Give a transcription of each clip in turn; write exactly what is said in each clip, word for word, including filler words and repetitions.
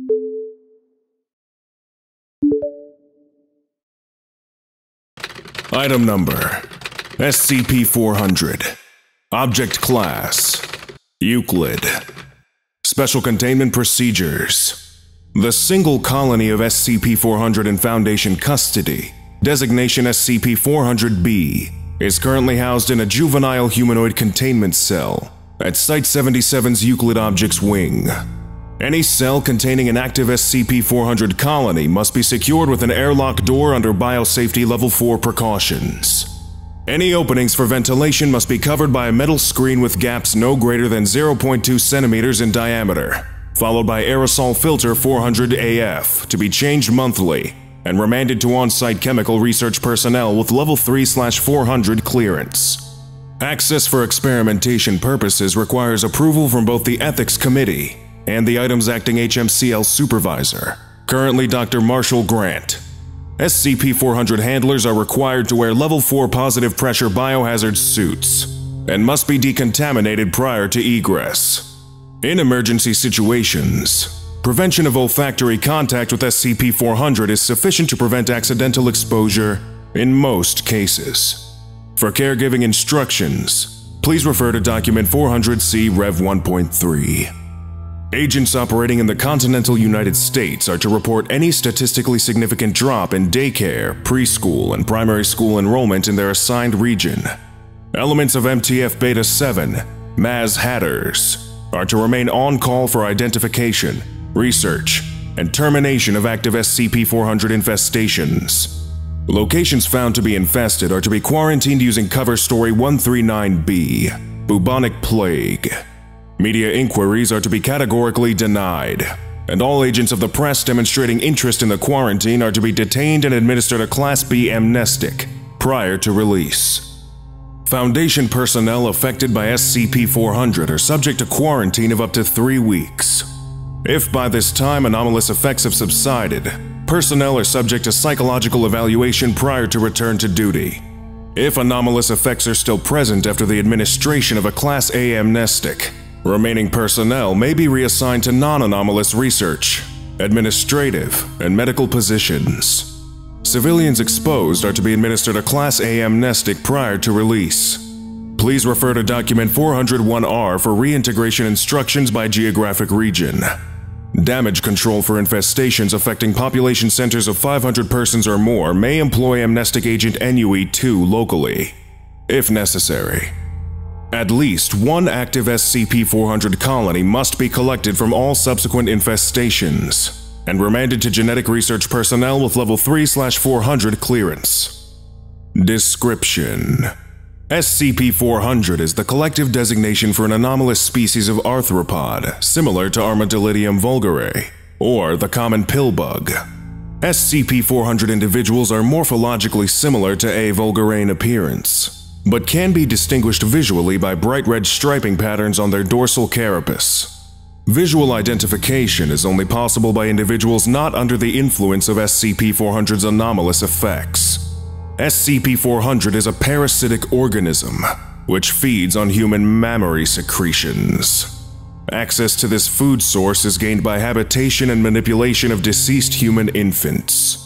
Item Number: S C P four hundred. Object Class: Euclid. Special Containment Procedures: the single colony of S C P four hundred in Foundation custody, designation S C P four hundred B, is currently housed in a juvenile humanoid containment cell at Site seventy-seven's Euclid Objects Wing. Any cell containing an active S C P four hundred colony must be secured with an airlock door under Biosafety Level four precautions. Any openings for ventilation must be covered by a metal screen with gaps no greater than zero point two centimeters in diameter, followed by aerosol filter four hundred A F to be changed monthly and remanded to on-site chemical research personnel with Level three slash four hundred clearance. Access for experimentation purposes requires approval from both the Ethics Committee and the item's acting H M C L supervisor, currently Doctor Marshall Grant. S C P four hundred handlers are required to wear Level four positive pressure biohazard suits and must be decontaminated prior to egress. In emergency situations, prevention of olfactory contact with S C P four hundred is sufficient to prevent accidental exposure in most cases. For caregiving instructions, please refer to Document four hundred C Rev one point three. Agents operating in the continental United States are to report any statistically significant drop in daycare, preschool, and primary school enrollment in their assigned region. Elements of M T F Beta seven, Maz Hatters, are to remain on call for identification, research, and termination of active S C P four hundred infestations. Locations found to be infested are to be quarantined using cover story one thirty-nine B, bubonic plague. Media inquiries are to be categorically denied, and all agents of the press demonstrating interest in the quarantine are to be detained and administered a Class B amnestic prior to release. Foundation personnel affected by S C P four hundred are subject to quarantine of up to three weeks. If by this time anomalous effects have subsided, personnel are subject to psychological evaluation prior to return to duty. If anomalous effects are still present after the administration of a Class A amnestic, remaining personnel may be reassigned to non-anomalous research, administrative, and medical positions. Civilians exposed are to be administered a Class A amnestic prior to release. Please refer to Document four hundred one R for reintegration instructions by geographic region. Damage control for infestations affecting population centers of five hundred persons or more may employ amnestic agent N U E two locally, if necessary. At least one active S C P four hundred colony must be collected from all subsequent infestations and remanded to genetic research personnel with Level three slash four hundred clearance. Description: S C P four hundred is the collective designation for an anomalous species of arthropod similar to Armadillidium vulgare, or the common pill bug. S C P four hundred individuals are morphologically similar to A. vulgare in appearance, but can be distinguished visually by bright red striping patterns on their dorsal carapace. Visual identification is only possible by individuals not under the influence of S C P four hundred's anomalous effects. S C P four hundred is a parasitic organism, which feeds on human mammary secretions. Access to this food source is gained by habitation and manipulation of deceased human infants.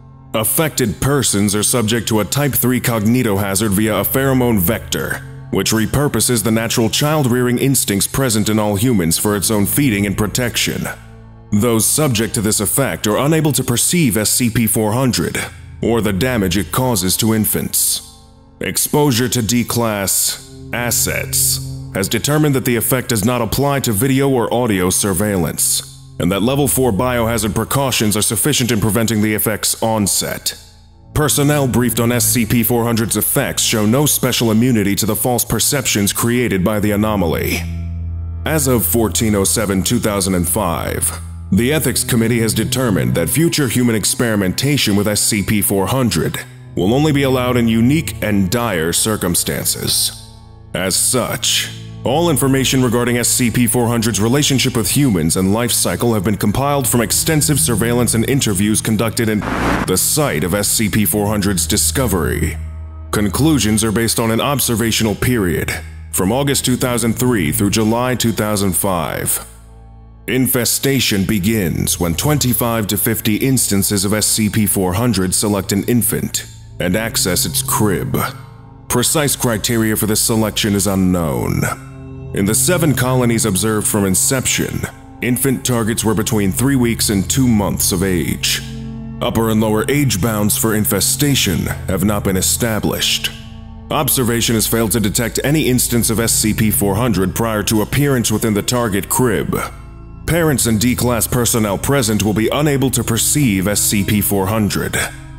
Affected persons are subject to a Type three cognitohazard via a pheromone vector, which repurposes the natural child-rearing instincts present in all humans for its own feeding and protection. Those subject to this effect are unable to perceive S C P four hundred, or the damage it causes to infants. Exposure to D-Class assets has determined that the effect does not apply to video or audio surveillance, and that Level four biohazard precautions are sufficient in preventing the effect's onset. Personnel briefed on S C P four hundred's effects show no special immunity to the false perceptions created by the anomaly. As of fourteen oh seven two thousand five, the Ethics Committee has determined that future human experimentation with S C P four hundred will only be allowed in unique and dire circumstances. As such, all information regarding S C P four hundred's relationship with humans and life cycle have been compiled from extensive surveillance and interviews conducted in the site of S C P four hundred's discovery. Conclusions are based on an observational period from August two thousand three through July two thousand five. Infestation begins when twenty-five to fifty instances of S C P four hundred select an infant and access its crib. Precise criteria for this selection is unknown. In the seven colonies observed from inception, infant targets were between three weeks and two months of age. Upper and lower age bounds for infestation have not been established. Observation has failed to detect any instance of S C P four hundred prior to appearance within the target crib. Parents and D-Class personnel present will be unable to perceive S C P four hundred.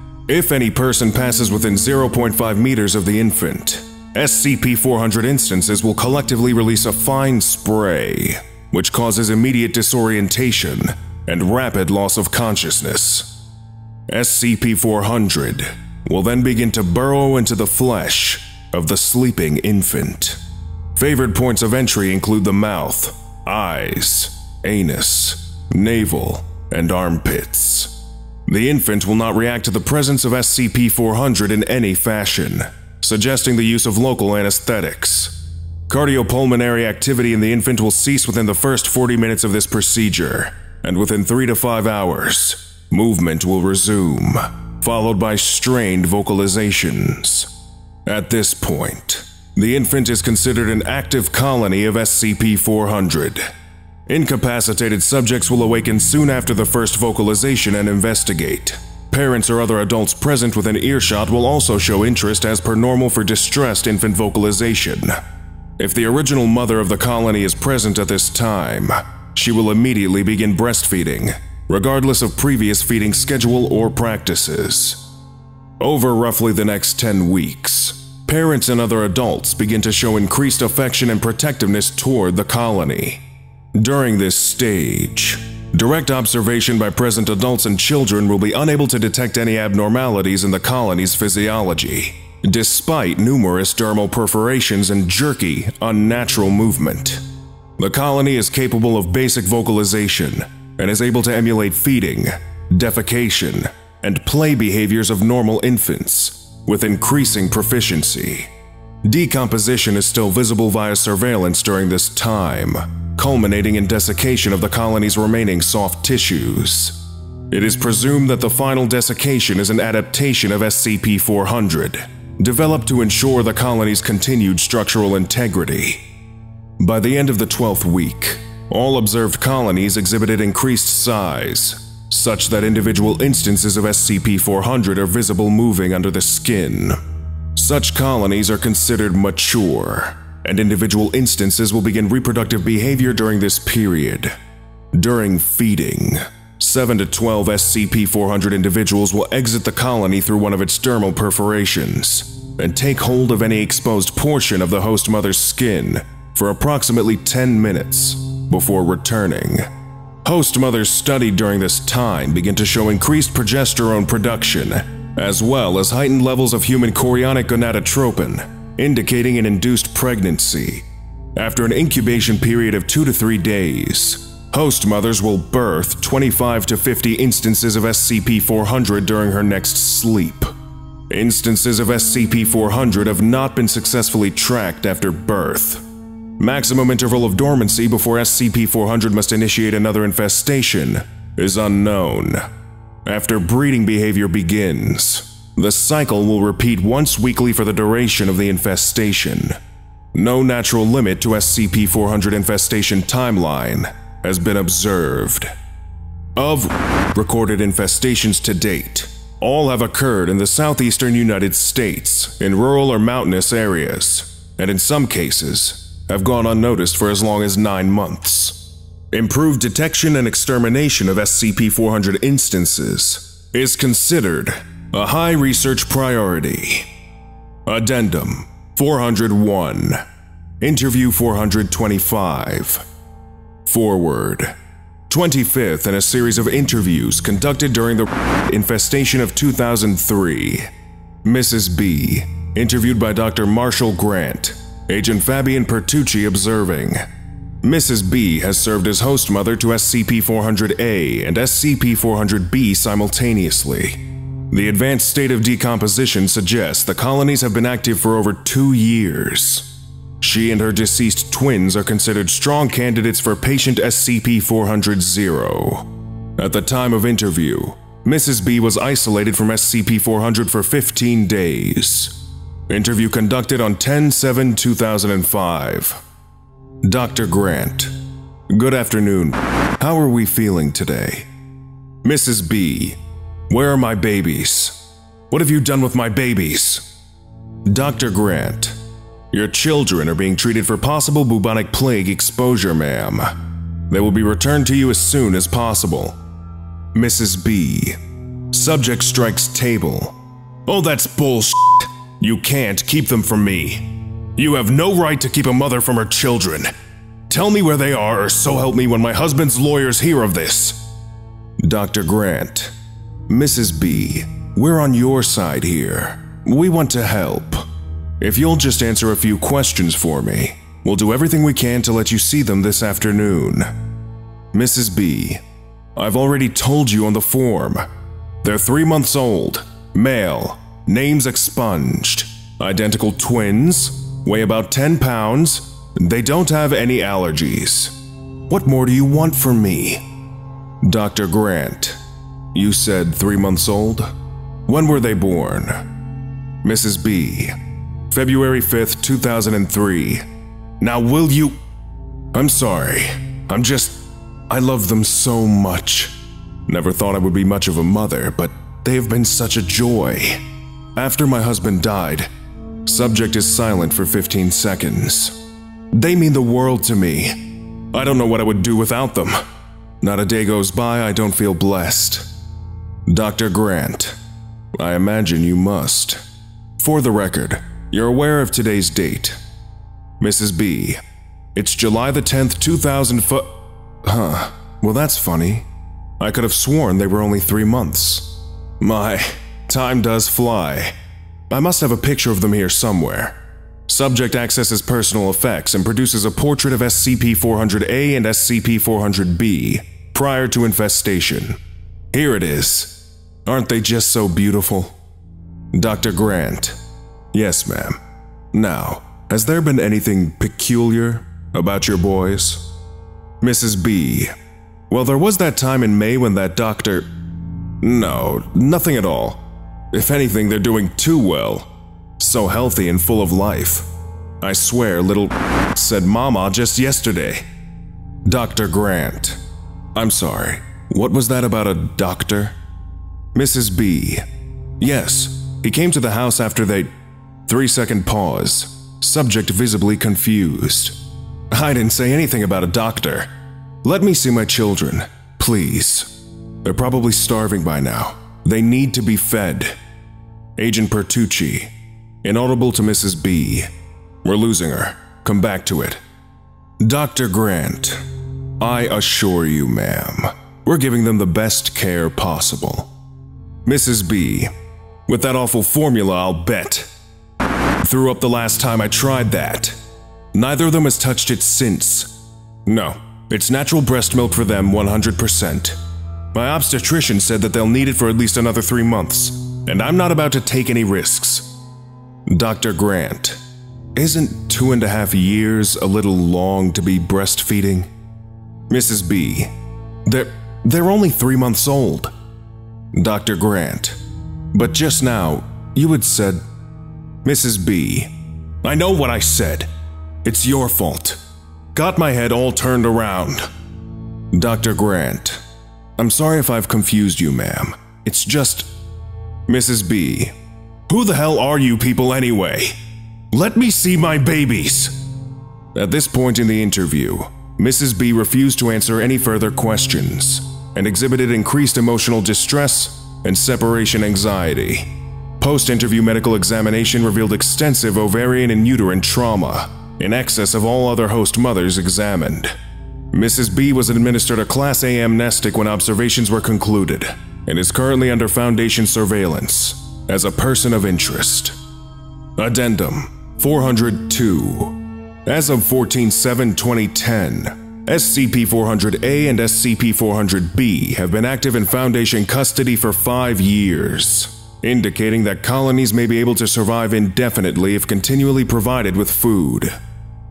If any person passes within zero point five meters of the infant, S C P four hundred instances will collectively release a fine spray, which causes immediate disorientation and rapid loss of consciousness. S C P four hundred will then begin to burrow into the flesh of the sleeping infant. Favored points of entry include the mouth, eyes, anus, navel, and armpits. The infant will not react to the presence of S C P four hundred in any fashion, suggesting the use of local anesthetics. Cardiopulmonary activity in the infant will cease within the first forty minutes of this procedure, and within three to five hours, movement will resume, followed by strained vocalizations. At this point, the infant is considered an active colony of S C P four hundred. Incapacitated subjects will awaken soon after the first vocalization and investigate. Parents or other adults present within earshot will also show interest as per normal for distressed infant vocalization. If the original mother of the colony is present at this time, she will immediately begin breastfeeding, regardless of previous feeding schedule or practices. Over roughly the next ten weeks, parents and other adults begin to show increased affection and protectiveness toward the colony. During this stage, direct observation by present adults and children will be unable to detect any abnormalities in the colony's physiology, despite numerous dermal perforations and jerky, unnatural movement. The colony is capable of basic vocalization and is able to emulate feeding, defecation, and play behaviors of normal infants, with increasing proficiency. Decomposition is still visible via surveillance during this time, culminating in desiccation of the colony's remaining soft tissues. It is presumed that the final desiccation is an adaptation of S C P four hundred, developed to ensure the colony's continued structural integrity. By the end of the twelfth week, all observed colonies exhibited increased size, such that individual instances of S C P four hundred are visible moving under the skin. Such colonies are considered mature, and individual instances will begin reproductive behavior during this period. During feeding, seven to twelve S C P four hundred individuals will exit the colony through one of its dermal perforations and take hold of any exposed portion of the host mother's skin for approximately ten minutes before returning. Host mothers studied during this time begin to show increased progesterone production, as well as heightened levels of human chorionic gonadotropin, indicating an induced pregnancy. After an incubation period of two to three days, host mothers will birth twenty-five to fifty instances of S C P four hundred during her next sleep. Instances of S C P four hundred have not been successfully tracked after birth. Maximum interval of dormancy before S C P four hundred must initiate another infestation is unknown. After breeding behavior begins, the cycle will repeat once weekly for the duration of the infestation. No natural limit to S C P four hundred infestation timeline has been observed. Of recorded infestations to date, all have occurred in the southeastern United States in rural or mountainous areas, and in some cases, have gone unnoticed for as long as nine months. Improved detection and extermination of S C P four hundred instances is considered a high research priority. Addendum four hundred one. Interview four hundred twenty-five. Forward. twenty-fifth in a series of interviews conducted during the infestation of two thousand three. Missus B, interviewed by Doctor Marshall Grant, Agent Fabian Pertucci observing. Missus B has served as host mother to S C P four hundred A and S C P four hundred B simultaneously. The advanced state of decomposition suggests the colonies have been active for over two years. She and her deceased twins are considered strong candidates for patient S C P four hundred dash zero. At the time of interview, Missus B was isolated from S C P four hundred for fifteen days. Interview conducted on ten seven two thousand five. Doctor Grant. Good afternoon. How are we feeling today? Missus B. Where are my babies? What have you done with my babies? Doctor Grant. Your children are being treated for possible bubonic plague exposure, ma'am. They will be returned to you as soon as possible. Missus B. Subject strikes table. Oh, that's bullshit. You can't keep them from me. You have no right to keep a mother from her children. Tell me where they are, or so help me when my husband's lawyers hear of this. Doctor Grant. Missus B. We're on your side here. We want to help. If you'll just answer a few questions for me, we'll do everything we can to let you see them this afternoon. Missus B. I've already told you on the form. They're three months old, male, names expunged, identical twins, weigh about ten pounds, they don't have any allergies. What more do you want from me? Doctor Grant. You said three months old? When were they born? Missus B. February fifth, two thousand three. Now will you… I'm sorry. I'm just… I love them so much. Never thought I would be much of a mother, but they have been such a joy. After my husband died, subject is silent for fifteen seconds. They mean the world to me. I don't know what I would do without them. Not a day goes by I don't feel blessed. Doctor Grant. I imagine you must. For the record, you're aware of today's date. Missus B. It's July the tenth, two thousand foot… Huh. Well, that's funny. I could have sworn they were only three months. My, time does fly. I must have a picture of them here somewhere. Subject accesses personal effects and produces a portrait of S C P four hundred A and S C P four hundred B prior to infestation. Here it is. Aren't they just so beautiful? Doctor Grant. Yes, ma'am. Now, has there been anything peculiar about your boys? Missus B. Well, there was that time in May when that doctor… No, nothing at all. If anything, they're doing too well. So healthy and full of life. I swear, little said Mama just yesterday. Doctor Grant. I'm sorry, what was that about a doctor? Missus B. Yes, he came to the house after they… Three-second pause. Subject visibly confused. I didn't say anything about a doctor. Let me see my children, please. They're probably starving by now. They need to be fed. Agent Pertucci. Inaudible to Missus B. We're losing her. Come back to it. Doctor Grant. I assure you, ma'am, we're giving them the best care possible. Missus B. With that awful formula, I'll bet. Threw up the last time I tried that. Neither of them has touched it since. No, it's natural breast milk for them one hundred percent. My obstetrician said that they'll need it for at least another three months, and I'm not about to take any risks. Doctor Grant. Isn't two and a half years a little long to be breastfeeding? Missus B. They're, they're only three months old. Doctor Grant. But just now, you had said… Missus B. I know what I said. It's your fault. Got my head all turned around. Doctor Grant. I'm sorry if I've confused you, ma'am. It's just… Missus B. Who the hell are you people anyway? Let me see my babies. At this point in the interview, Missus B refused to answer any further questions and exhibited increased emotional distress and separation anxiety. Post-interview medical examination revealed extensive ovarian and uterine trauma, in excess of all other host mothers examined. Missus B was administered a Class A amnestic when observations were concluded, and is currently under Foundation surveillance as a person of interest. Addendum four hundred two. As of fourteen seven twenty ten, S C P four hundred A and S C P four hundred B have been active in Foundation custody for five years, indicating that colonies may be able to survive indefinitely if continually provided with food.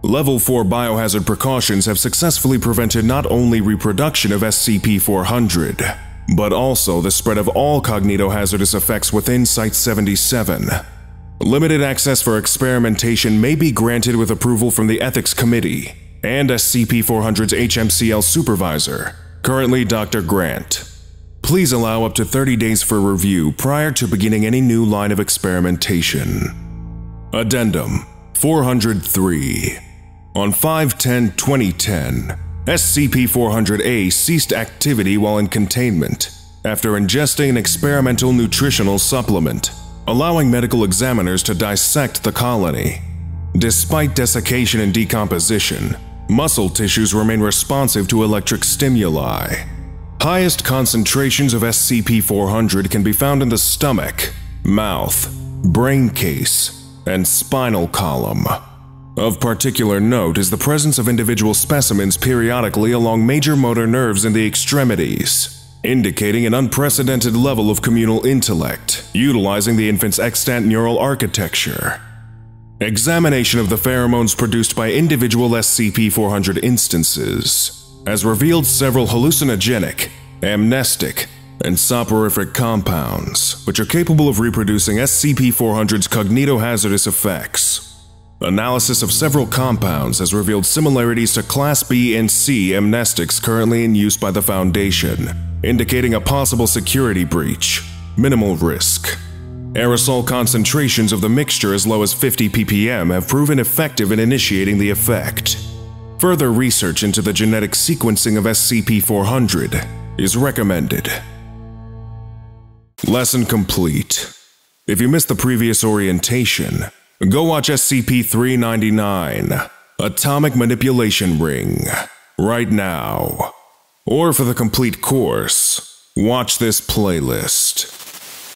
Level four biohazard precautions have successfully prevented not only reproduction of S C P four hundred, but also the spread of all cognitohazardous effects within Site seventy-seven. Limited access for experimentation may be granted with approval from the Ethics Committee and S C P four hundred's H M C L Supervisor, currently Doctor Grant. Please allow up to thirty days for review prior to beginning any new line of experimentation. Addendum four hundred three. On five ten twenty ten, S C P four hundred A ceased activity while in containment after ingesting an experimental nutritional supplement, allowing medical examiners to dissect the colony. Despite desiccation and decomposition, muscle tissues remain responsive to electric stimuli. Highest concentrations of S C P four hundred can be found in the stomach, mouth, brain case, and spinal column. Of particular note is the presence of individual specimens periodically along major motor nerves in the extremities, indicating an unprecedented level of communal intellect, utilizing the infant's extant neural architecture. Examination of the pheromones produced by individual S C P four hundred instances has revealed several hallucinogenic, amnestic, and soporific compounds, which are capable of reproducing S C P four hundred's cognitohazardous effects. Analysis of several compounds has revealed similarities to Class B and C amnestics currently in use by the Foundation, indicating a possible security breach. Minimal risk. Aerosol concentrations of the mixture as low as fifty p p m have proven effective in initiating the effect. Further research into the genetic sequencing of S C P four hundred is recommended. Lesson complete. If you missed the previous orientation, go watch S C P three ninety-nine, Atomic Manipulation Ring, right now. Or for the complete course, watch this playlist.